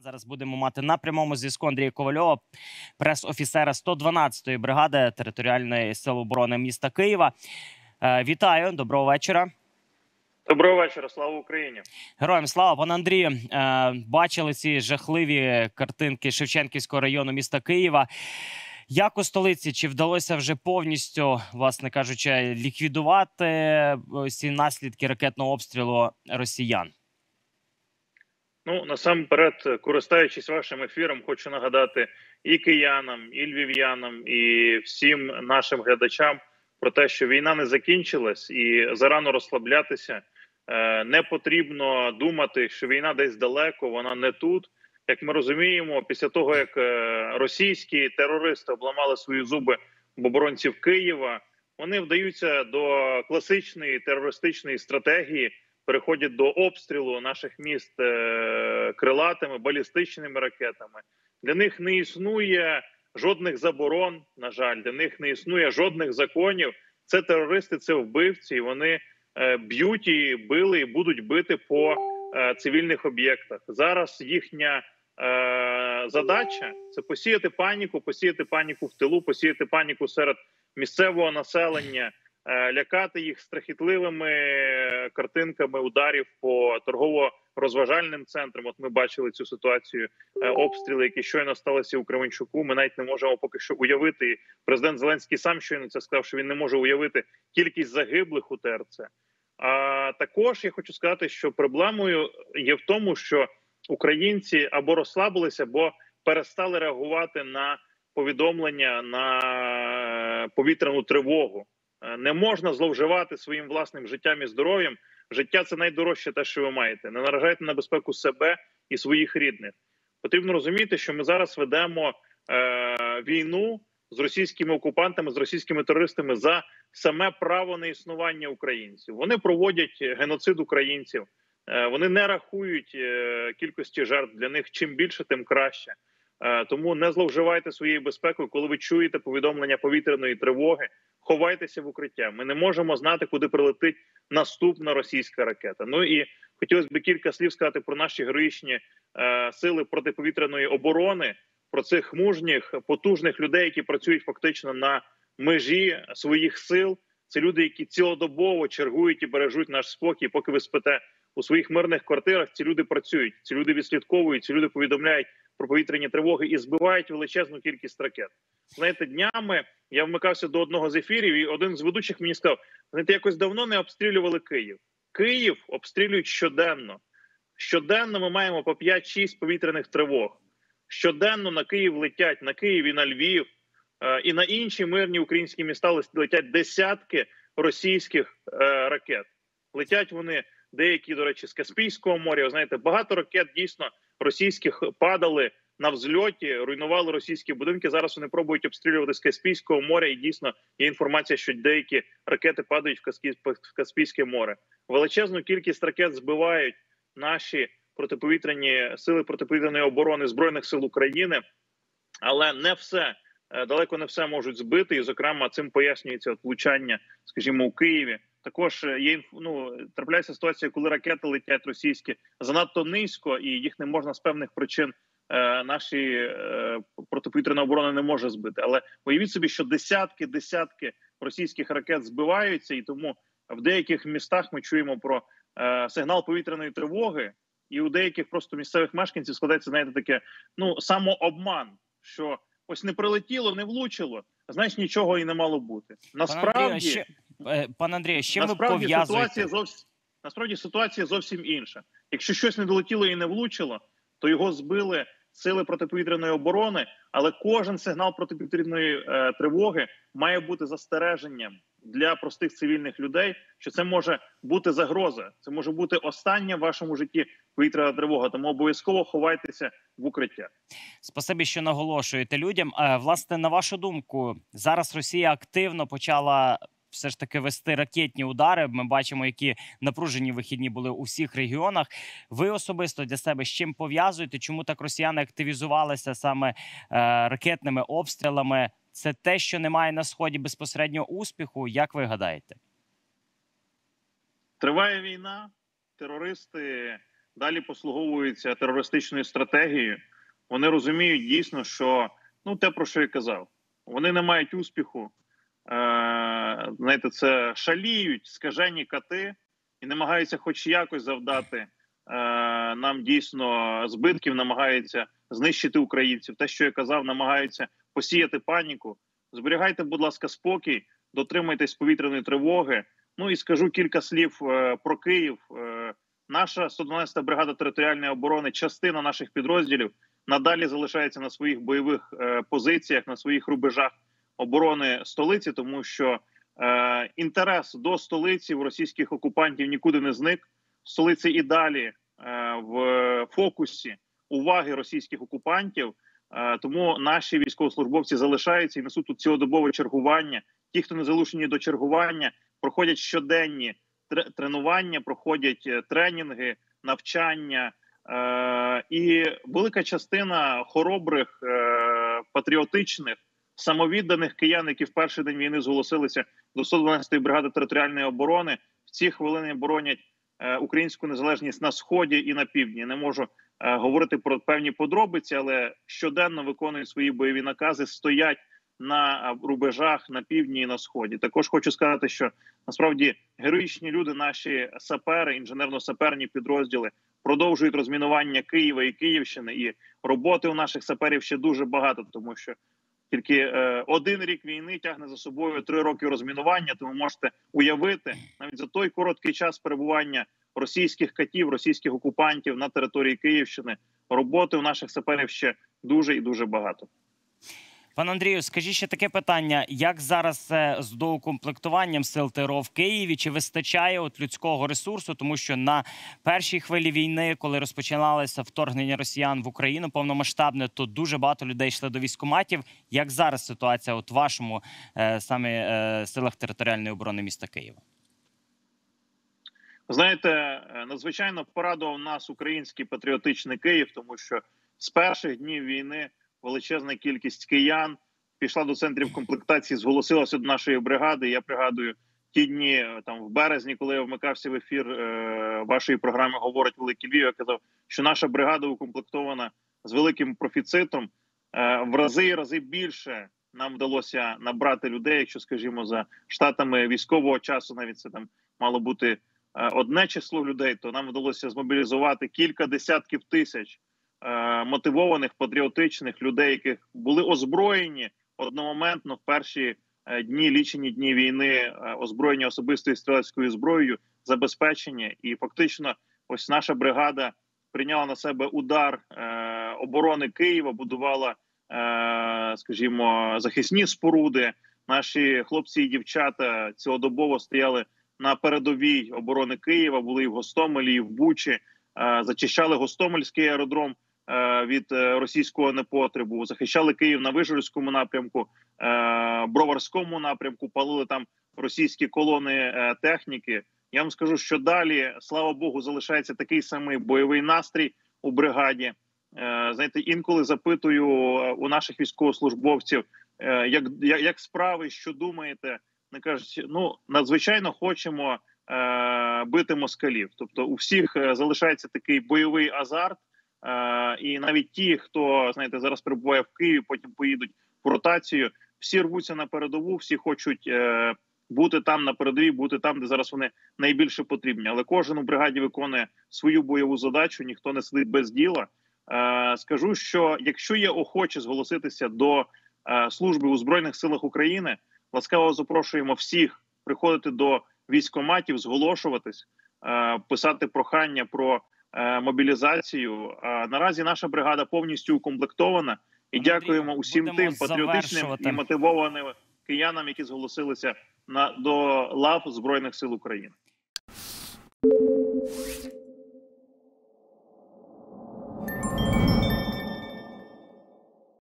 Зараз будемо мати на прямому зв'язку Андрія Ковальова, прес-офіцера 112-ї бригади територіальної сил оборони міста Києва. Вітаю, доброго вечора. Доброго вечора, слава Україні. Героям слава. Пане Андрію, бачили ці жахливі картинки Шевченківського району міста Києва. Як у столиці, чи вдалося вже повністю, власне кажучи, ліквідувати ці наслідки ракетного обстрілу росіян? Ну, насамперед, користуючись вашим ефіром, хочу нагадати і киянам, і львів'янам, і всім нашим глядачам про те, що війна не закінчилась і зарано розслаблятися. Не потрібно думати, що війна десь далеко, вона не тут. Як ми розуміємо, після того, як російські терористи обламали свої зуби в оборонців Києва, вони вдаються до класичної терористичної стратегії, переходять до обстрілу наших міст крилатими, балістичними ракетами. Для них не існує жодних заборон, на жаль, для них не існує жодних законів. Це терористи, це вбивці, вони б'ють і били, і будуть бити по цивільних об'єктах. Зараз їхня задача – це посіяти паніку в тилу, посіяти паніку серед місцевого населення, лякати їх страхітливими картинками ударів по торгово-розважальним центрам. От ми бачили цю ситуацію, обстріли, які щойно сталися у Кременчуку. Ми навіть не можемо поки що уявити. Президент Зеленський сам щойно це сказав, що він не може уявити кількість загиблих у ТРЦ. А також я хочу сказати, що проблемою є в тому, що українці або розслабилися, або перестали реагувати на повідомлення, на повітряну тривогу. Не можна зловживати своїм власним життям і здоров'ям. Життя – це найдорожче те, що ви маєте. Не наражайте на безпеку себе і своїх рідних. Потрібно розуміти, що ми зараз ведемо війну з російськими окупантами, з російськими терористами за саме право на існування українців. Вони проводять геноцид українців. Вони не рахують кількості жертв. Для них чим більше, тим краще. Тому не зловживайте своєю безпекою. Коли ви чуєте повідомлення повітряної тривоги, ховайтеся в укриття. Ми не можемо знати, куди прилетить наступна російська ракета. Ну і хотілося б кілька слів сказати про наші героїчні сили протиповітряної оборони, про цих мужніх, потужних людей, які працюють фактично на межі своїх сил. Це люди, які цілодобово чергують і бережуть наш спокій. Поки ви спите у своїх мирних квартирах, ці люди працюють, ці люди відслідковують, ці люди повідомляють про повітряні тривоги і збивають величезну кількість ракет. Знаєте, днями я вмикався до одного з ефірів, і один з ведучих мені сказав: знаєте, якось давно не обстрілювали Київ. Київ обстрілюють щоденно. Щоденно ми маємо по 5-6 повітряних тривог. Щоденно на Київ летять, на Київ і на Львів, і на інші мирні українські міста летять десятки російських ракет. Летять вони деякі, до речі, з Каспійського моря. Знаєте, багато ракет дійсно російських падали на взльоті, руйнували російські будинки. Зараз вони пробують обстрілювати з Каспійського моря. І дійсно є інформація, що деякі ракети падають в Каспійське море. Величезну кількість ракет збивають наші протиповітряні сили протиповітряної оборони Збройних сил України. Але не все, далеко не все можуть збити. І, зокрема, цим пояснюється влучання, скажімо, у Києві. Також є, трапляється ситуація, коли ракети летять російські занадто низько, і їх не можна з певних причин наші протиповітряна оборона не може збити. Але уявіть собі, що десятки російських ракет збиваються, і тому в деяких містах ми чуємо про сигнал повітряної тривоги, і у деяких просто місцевих мешканців складається, знаєте, таке, самообман, що ось не прилетіло, не влучило, значить нічого і не мало бути. Насправді, Пане Андрію, з чим ви пов'язуєте? Насправді ситуація зовсім інша. Якщо щось не долетіло і не влучило, то його збили сили протиповітряної оборони, але кожен сигнал протиповітряної тривоги має бути застереженням для простих цивільних людей, що це може бути загроза, це може бути остання в вашому житті повітряна тривога, тому обов'язково ховайтеся в укриття. Спасибі, що наголошуєте людям. Власне, на вашу думку, зараз Росія активно почала все ж таки вести ракетні удари. Ми бачимо, які напружені вихідні були у всіх регіонах. Ви особисто для себе з чим пов'язуєте? Чому так росіяни активізувалися саме ракетними обстрілами? Це те, що немає на Сході безпосереднього успіху? Як ви гадаєте? Триває війна, терористи далі послуговуються терористичною стратегією. Вони розуміють дійсно, що те, про що я казав, вони не мають успіху. Знаєте, це шаліють скажені кати і намагаються хоч якось завдати нам дійсно збитків, намагаються знищити українців. Те, що я казав, намагаються посіяти паніку. Зберігайте, будь ласка, спокій, дотримайтесь повітряної тривоги. Ну і скажу кілька слів про Київ. Наша 112-та бригада територіальної оборони, частина наших підрозділів, надалі залишається на своїх бойових позиціях, на своїх рубежах оборони столиці, тому що інтерес до столиці в російських окупантів нікуди не зник. Столиця і далі в фокусі уваги російських окупантів, тому наші військовослужбовці залишаються і несуть тут цілодобове чергування. Ті, хто не залучені до чергування, проходять щоденні тренування, проходять тренінги, навчання. І велика частина хоробрих, патріотичних, самовідданих киян, які в перший день війни зголосилися до 112-ї бригади територіальної оборони, в ці хвилини боронять українську незалежність на Сході і на Півдні. Не можу говорити про певні подробиці, але щоденно виконують свої бойові накази, стоять на рубежах на Півдні і на Сході. Також хочу сказати, що насправді героїчні люди, наші сапери, інженерно-саперні підрозділи, продовжують розмінування Києва і Київщини, і роботи у наших саперів ще дуже багато, тому що тільки один рік війни тягне за собою 3 роки розмінування, тому можете уявити, навіть за той короткий час перебування російських катів, російських окупантів на території Київщини, роботи у наших саперів ще дуже і дуже багато. Пане Андрію, скажіть ще таке питання. Як зараз з доукомплектуванням сил ТРО в Києві? Чи вистачає людського ресурсу? Тому що на першій хвилі війни, коли розпочиналося вторгнення росіян в Україну повномасштабне, то дуже багато людей йшли до військкоматів. Як зараз ситуація в вашому саме силах територіальної оборони міста Києва? Знаєте, надзвичайно порадував нас український патріотичний Київ, тому що з перших днів війни величезна кількість киян пішла до центрів комплектації, зголосилася до нашої бригади. Я пригадую ті дні там в березні, коли я вмикався в ефір вашої програми «Говорить Великий Львів», я казав, що наша бригада укомплектована з великим профіцитом. В рази більше нам вдалося набрати людей, якщо, скажімо, за штатами військового часу, навіть це там мало бути одне число людей, то нам вдалося змобілізувати кілька десятків тисяч мотивованих, патріотичних людей, яких були озброєні одномоментно в перші лічені дні війни, озброєні особистою стрілецькою зброєю, забезпечені. І фактично ось наша бригада прийняла на себе удар оборони Києва, будувала, скажімо, захисні споруди. Наші хлопці і дівчата цілодобово стояли на передовій оборони Києва, були і в Гостомелі, і в Бучі, зачищали Гостомельський аеродром від російського непотребу, захищали Київ на Вижгородському напрямку, Броварському напрямку, палили там російські колони техніки. Я вам скажу, що далі, слава Богу, залишається такий самий бойовий настрій у бригаді. Знаєте, інколи запитую у наших військовослужбовців, як справи, що думаєте? Вони кажуть, надзвичайно хочемо бити москалів. Тобто у всіх залишається такий бойовий азарт, і навіть ті, хто, знаєте, зараз перебуває в Києві, потім поїдуть в ротацію, всі рвуться на передову, всі хочуть бути там на передовій, бути там, де зараз вони найбільше потрібні. Але кожен у бригаді виконує свою бойову задачу, ніхто не сидить без діла. Скажу, що якщо є охочі зголоситися до служби у Збройних силах України, ласкаво запрошуємо всіх приходити до військкоматів, зголошуватись, писати прохання про мобілізацію. Наразі наша бригада повністю укомплектована. І дякуємо усім тим патріотичним і мотивованим киянам, які зголосилися до лав Збройних сил України.